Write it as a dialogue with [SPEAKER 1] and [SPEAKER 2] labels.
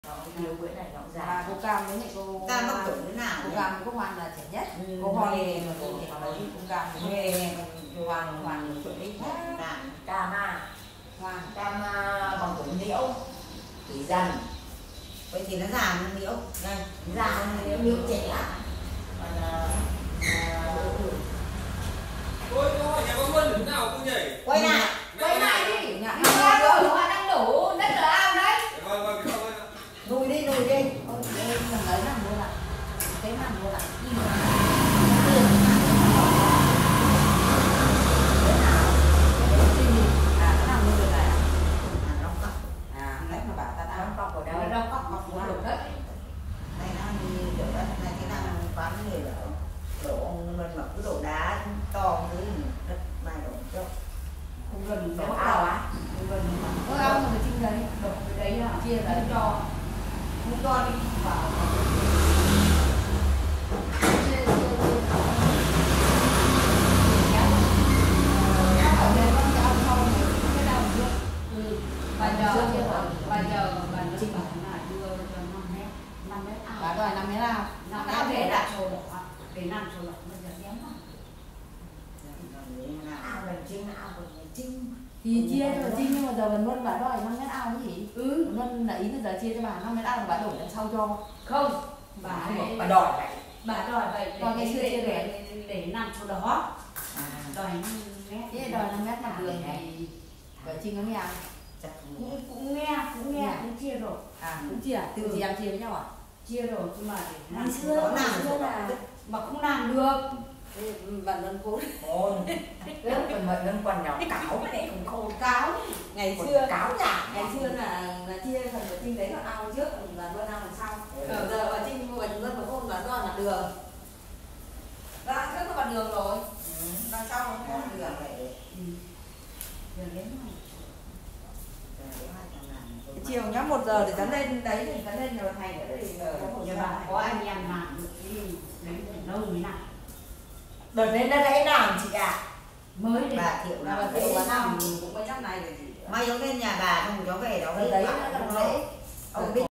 [SPEAKER 1] Nhiều bữa này nó già.
[SPEAKER 2] Và cô Cam với lại cô
[SPEAKER 3] Cam mất tuổi thế nào?
[SPEAKER 2] Cô Cam với cô Hoan là trẻ nhất.
[SPEAKER 3] Cô Hoan
[SPEAKER 2] thì mà cô Cam
[SPEAKER 3] nghe Hoàng tuổi đấy
[SPEAKER 1] Cam à,
[SPEAKER 2] Hoan
[SPEAKER 1] Cam bằng tuổi Liễu, tuổi Dần.
[SPEAKER 3] vậy thì nó già hơn Liễu đây,
[SPEAKER 1] Già hơn Liễu trẻ lắm.
[SPEAKER 4] Ôi, câu hỏi nhà con Luân thế nào cô nhỉ?
[SPEAKER 3] quay lại
[SPEAKER 1] đi. Nhà rồi, họ đang đổ đất ở ao đấy.
[SPEAKER 4] Vâng,
[SPEAKER 3] lùi đi
[SPEAKER 2] ôi đây mình lấy làm luôn ạ, cái làm luôn ạ.
[SPEAKER 3] đổ đá to dưới đất mai đổ cho
[SPEAKER 2] Không gần
[SPEAKER 1] Đổ ao á.
[SPEAKER 2] Không gần có ao mà trên đấy, đổ cái đấy là chia ra cho không cho đi vào. Bây giờ bà Trinh bảo là đưa cho 5 mét ao. Bà đòi 5 mét ao. 5 mét thế là sổ đỏ. Để nằm sổ đỏ bây giờ đéo mà.
[SPEAKER 1] Ao gần Trinh, ao gần nhà Trinh.
[SPEAKER 2] Thì chia cho bà Trinh nhưng mà giờ bà Luân bà đòi 5 mét ao cái gì? Luân là ý là giờ chia cho bà 5 mét ao và bà đổi đằng sau cho.
[SPEAKER 1] Không,
[SPEAKER 2] Bà
[SPEAKER 1] đòi vậy.
[SPEAKER 5] Bà đòi vậy
[SPEAKER 2] Còn ngày xưa chia
[SPEAKER 5] để nằm chỗ đó. Đòi 5 mét.
[SPEAKER 2] Thế đòi 5 mét mặt đường thì bà Trinh có nghe không?
[SPEAKER 5] Cũng nghe cũng chia rồi.
[SPEAKER 2] Cũng chia à? Từ chị em chia với nhau à?
[SPEAKER 5] Chia rồi nhưng mà để
[SPEAKER 2] Ngày
[SPEAKER 5] làm
[SPEAKER 2] xưa là
[SPEAKER 5] mà không làm được.
[SPEAKER 2] bà Luân cố
[SPEAKER 1] Ôi, lớn còn mời lên quần nhỏ cáo cái này cũng khô
[SPEAKER 2] cáo. Ngày xưa
[SPEAKER 1] cáo giả.
[SPEAKER 2] ngày xưa là chia phần bà Trinh đấy là ao trước là Luân ao đằng sau. Giờ bà Trinh bà Luân bà không là do là đường. Đã rất có mặt đường rồi. Đằng sau nó không có đường vậy. Đường đến này. Chiều nhá 1 giờ để dán lên đấy thì dán lên nhà Thành nữa thì
[SPEAKER 5] Nhà bà có anh em làm được cái đấy lâu mới làm.
[SPEAKER 1] Đợt đến đây đấy làm chị ạ.
[SPEAKER 5] Mới để
[SPEAKER 3] bà Thiệu
[SPEAKER 2] bà
[SPEAKER 3] làm
[SPEAKER 2] Thiệu bà làm cũng mấy năm này rồi chị.
[SPEAKER 3] mai cháu lên nhà bà xong cháu về đó
[SPEAKER 2] Đấy nó là dễ.
[SPEAKER 3] ông biết